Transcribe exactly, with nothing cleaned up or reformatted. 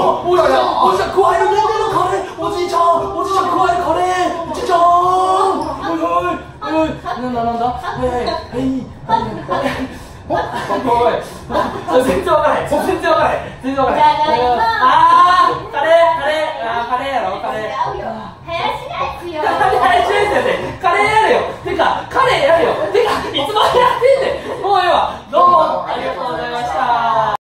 おおじいちゃんおじいちゃん加えるねんねのカレーおじいちゃんおじいちゃん加えるカレーおじいちゃんおいおいおいなんだなんだはいはいはいおい全然わからない全然わからない全然わからないあーカレーカレーあーカレーやろカレー違うよ。林ライスよ。 カレーやれよてかカレーやれよ